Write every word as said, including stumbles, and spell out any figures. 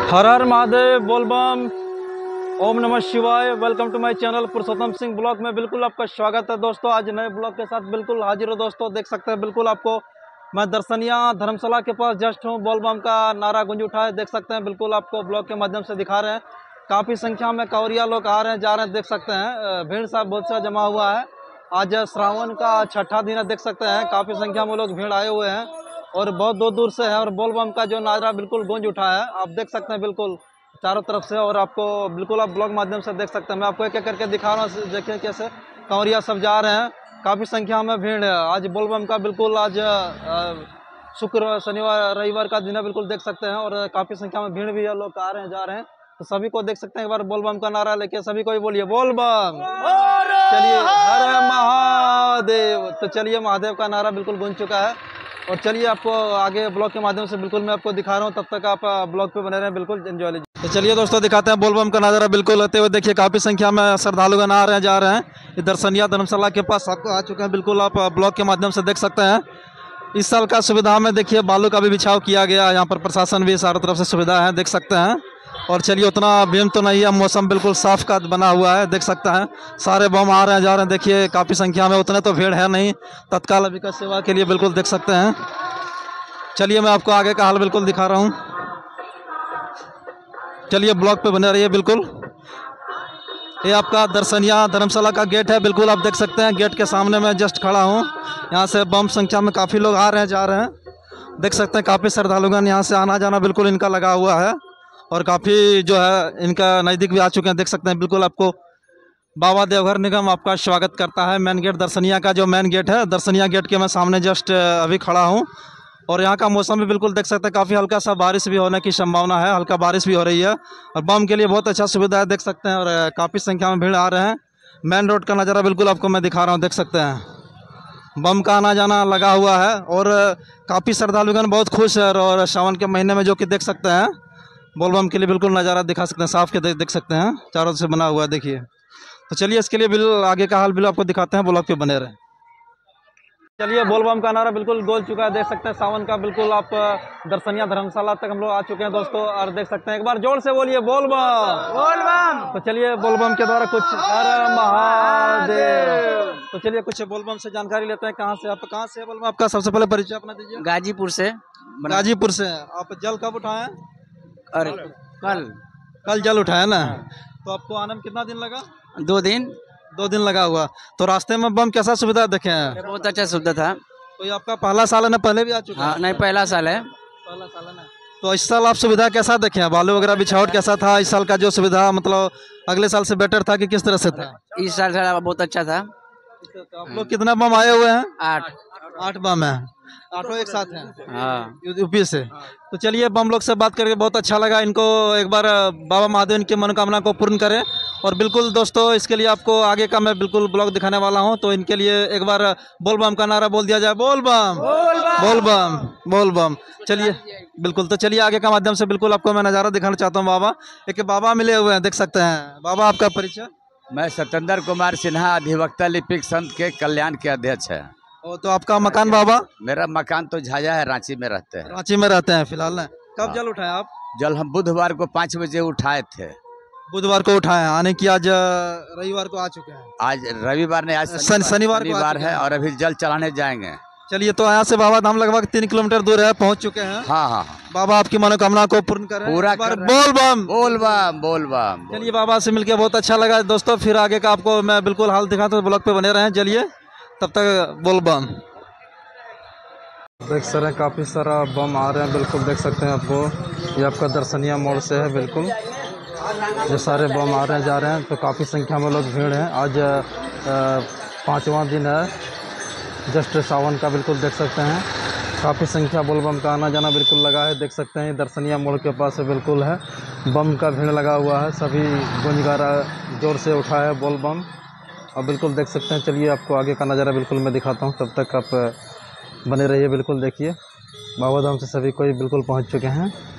हर हर महादेव, बोलबम, ओम नमः शिवाय। Welcome to my channel Purushottam Singh blog में बिल्कुल आपका स्वागत है दोस्तों। आज नए ब्लॉग के साथ बिल्कुल हाजिर हो दोस्तों। देख सकते हैं बिल्कुल आपको मैं दर्शनिया धर्मशाला के पास जस्ट हूँ। बोलबम का नारा गूंज उठा है, देख सकते हैं बिल्कुल आपको ब्लॉग के माध्यम से दिखा रहे हैं। काफ़ी संख्या में कांवरिया लोग आ रहे हैं, जा रहे हैं, देख सकते हैं भीड़ सा बहुत सा जमा हुआ है। आज श्रावण का छठा दिन है, देख सकते हैं काफ़ी संख्या में लोग भीड़ आए हुए हैं और बहुत दूर दूर से है। और बोलबम का जो नारा बिल्कुल गूंज उठा है, आप देख सकते हैं बिल्कुल चारों तरफ से। और आपको बिल्कुल आप ब्लॉग माध्यम से देख सकते हैं, मैं आपको एक एक करके दिखा रहा हूँ। देखिए कैसे कांवरिया सब जा रहे हैं, काफ़ी संख्या में भीड़ है। आज बोलबम का बिल्कुल आज शुक्र शनिवार रविवार का दिन है, बिल्कुल देख सकते हैं। और काफ़ी संख्या में भीड़ भी है, लोग आ रहे हैं जा रहे हैं। तो सभी को देख सकते हैं, एक बार बोलबम का नारा लेके सभी को ही बोलिए बोलबम। चलिए हर महादेव। तो चलिए महादेव का नारा बिल्कुल गूंज चुका है। और चलिए आपको आगे ब्लॉग के माध्यम से बिल्कुल मैं आपको दिखा रहा हूँ, तब तक आप ब्लॉग पे बने रहें, बिल्कुल एंजॉय लीजिए। तो चलिए दोस्तों दिखाते हैं बोलबम का नज़ारा बिल्कुल होते हुए। देखिए काफ़ी संख्या में श्रद्धालुगण आ रहे हैं, जा रहे हैं। इधर दर्शनिया धर्मशाला के पास आपको आ चुके हैं, बिल्कुल आप ब्लॉग के माध्यम से देख सकते हैं। इस साल का सुविधा में देखिए बालू का भी बिछाव किया गया, यहाँ पर प्रशासन भी चारों तरफ से सुविधा है, देख सकते हैं। और चलिए उतना भीड़ तो नहीं है, मौसम बिल्कुल साफ का बना हुआ है, देख सकते हैं। सारे बम आ रहे हैं, जा रहे हैं। देखिए काफ़ी संख्या में, उतने तो भीड़ है नहीं। तत्काल अभी का सेवा के लिए बिल्कुल देख सकते हैं। चलिए मैं आपको आगे का हाल बिल्कुल दिखा रहा हूँ। चलिए ब्लॉग पे बने रहिए बिल्कुल। ये आपका दर्शनिया धर्मशाला का गेट है, बिल्कुल आप देख सकते हैं। गेट के सामने मैं जस्ट खड़ा हूँ। यहाँ से बम संख्या में काफ़ी लोग आ रहे हैं, जा रहे हैं, देख सकते हैं। काफ़ी श्रद्धालुगण यहाँ से आना जाना बिल्कुल इनका लगा हुआ है। और काफ़ी जो है इनका नज़दीक भी आ चुके हैं, देख सकते हैं बिल्कुल। आपको बाबा देवघर निगम आपका स्वागत करता है। मेन गेट दर्शनिया का जो मेन गेट है, दर्शनिया गेट के मैं सामने जस्ट अभी खड़ा हूँ। और यहाँ का मौसम भी बिल्कुल देख सकते हैं, काफ़ी हल्का सा बारिश भी होने की संभावना है, हल्का बारिश भी हो रही है। और बम के लिए बहुत अच्छा सुविधा है, देख सकते हैं। और काफ़ी संख्या में भीड़ आ रहे हैं। मेन रोड का नज़ारा बिल्कुल आपको मैं दिखा रहा हूँ, देख सकते हैं। बम का आना जाना लगा हुआ है और काफ़ी श्रद्धालुगण बहुत खुश है। और सावन के महीने में जो कि देख सकते हैं बोलबम के लिए बिल्कुल नज़ारा दिखा सकते हैं, साफ के देख सकते हैं, चारों से बना हुआ है, देखिए। तो चलिए इसके लिए बिल्कुल आगे का हाल बिल्कुल आपको दिखाते हैं, ब्लॉग पे बने रहें। चलिए बोलबम का नारा बिल्कुल गोल चुका है, देख सकते हैं। सावन का बिल्कुल आप दर्शनिया धर्मशाला तक हम लोग आ चुके हैं दोस्तों। और देख सकते हैं, एक बार जोर से बोलिए बोलबम बोलबम। तो चलिए बोलबम के द्वारा कुछ हर महादेव। तो चलिए कुछ बोलबम से जानकारी लेते हैं। कहाँ से आप, कहाँ से बोलबम, आपका सबसे पहले परिचय अपना दीजिए। गाजीपुर से। गाजीपुर से। आप जल कब उठाए? अरे कल कल जल उठाया ना। तो आपको आने में कितना दिन लगा? दो दिन दो दिन लगा हुआ। तो रास्ते में बम कैसा सुविधा देखे हैं? बहुत अच्छा सुविधा था। तो ये आपका पहला साल है ना, पहले भी आ चुका है? हाँ, नहीं पहला साल है। पहला साल है ना। तो इस साल आप सुविधा कैसा देखे हैं? बालू वगैरह बिछावट कैसा था इस साल का? जो सुविधा मतलब अगले साल से बेटर था कि किस तरह से था? इस साल का बहुत अच्छा था। तो आप लोग कितना बम आए हुए हैं? आठ आठ बम है, आठों एक साथ हैं। हाँ, यूपी से। तो चलिए बम लोग से बात करके बहुत अच्छा लगा। इनको एक बार बाबा महादेव इनकी मनोकामना को पूर्ण करें। और बिल्कुल दोस्तों इसके लिए आपको आगे का मैं बिल्कुल ब्लॉग दिखाने वाला हूं। तो इनके लिए एक बार बोलबम का नारा बोल दिया जाए, बोलबम बोलबम बोलबम। चलिए बिल्कुल। तो चलिए आगे का माध्यम से बिल्कुल आपको मैं नज़ारा दिखाना चाहता हूँ। बाबा एक बाबा मिले हुए हैं, देख सकते हैं। बाबा आपका परिचय? मैं सत्येंद्र कुमार सिन्हा, अधिवक्ता लिपिक संघ के कल्याण के अध्यक्ष है। ओ, तो आपका मकान बाबा? मेरा मकान तो झाझा है, रांची में रहते हैं। रांची में रहते हैं फिलहाल ना। कब जल उठाए आप? जल हम बुधवार को पाँच बजे उठाए थे। बुधवार को उठाए, आने की आज रविवार को आ चुके हैं। आज रविवार ने, आज शनिवार शनिवार है और अभी जल चढ़ाने जाएंगे। चलिए तो यहाँ से बाबा धाम लगभग तीन किलोमीटर दूर है, पहुँच चुके हैं। हाँ हाँ, बाबा आपकी मनोकामना को पूर्ण करें, पूरा कर कर बोल बम बोल बम बोल बम। चलिए बाबा से मिलकर बहुत अच्छा लगा दोस्तों। फिर आगे का आपको मैं बिल्कुल हाल दिखाता हूँ, ब्लॉग पे बने रहें। चलिए तब तक बोल बम। देख सकते हैं काफ़ी सारा बम आ रहे हैं, बिल्कुल देख सकते हैं। आपको ये आपका दर्शनिया मोड़ से है, बिल्कुल जो सारे बम आ रहे हैं जा रहे हैं। तो काफ़ी संख्या में लोग भीड़ हैं। आज पाँचवा दिन है जस्ट सावन का, बिल्कुल देख सकते हैं। काफ़ी संख्या बोलबम का आना जाना बिल्कुल लगा है, देख सकते हैं। दर्शनिया मोड़ के पास है, बिल्कुल है बम का भीड़ लगा हुआ है। सभी गुंजगारा जोर से उठा है बोलबम, और बिल्कुल देख सकते हैं। चलिए आपको आगे का नज़ारा बिल्कुल मैं दिखाता हूँ, तब तक आप बने रहिए। बिल्कुल देखिए बाबा धाम से सभी कोई बिल्कुल पहुँच चुके हैं।